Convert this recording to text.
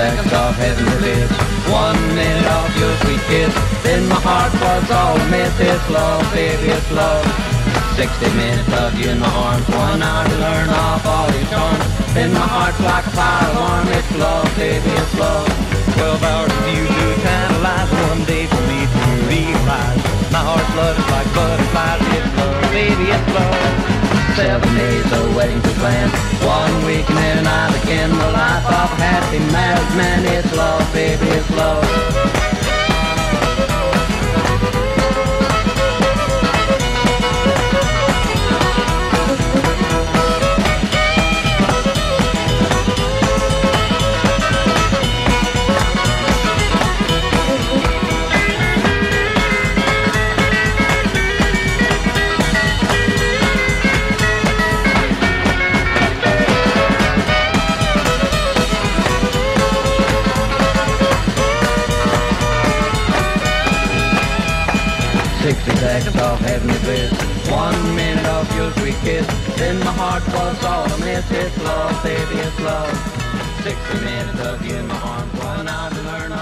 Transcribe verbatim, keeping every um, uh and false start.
seconds of heavenly bliss. One minute of your sweet kiss, then my heart was all amiss. It's love, baby, it's love. Sixty minutes of you in my arms, one hour to learn off all your charms. Then my heart's like a fire alarm. It's love, baby, it's love. Twelve hours of you to tantalize, one day for me to realize my heart's love is like butterflies. It's love, baby, it's love. Seven days of wedding to plan, one week and then I begin the life of a happy married man. It's love, baby, it's love. Sixty seconds of heavenly bliss, one minute of your sweet kiss, then my heart was all amiss. It's love, baby, it's love. Sixty minutes of you in my arms, one hour to learn